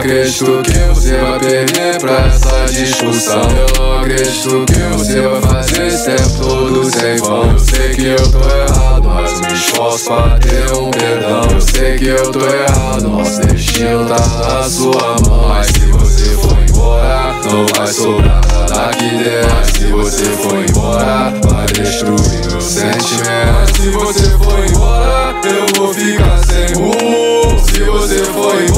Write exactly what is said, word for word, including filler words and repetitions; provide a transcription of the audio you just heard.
acredito que você vai perder pra essa discussão. Eu não acredito que você vai fazer esse tempo todo sem vão. Eu sei que eu tô errado, mas me esforço pra ter um perdão. Eu sei que eu tô errado, nosso destino tá na sua mão. Mas se você for embora, não vai sobrar nada aqui dentro. Mas se você for embora, vai destruir meu sentimento. Se você for embora, eu vou ficar sem rumo. Se você for embora,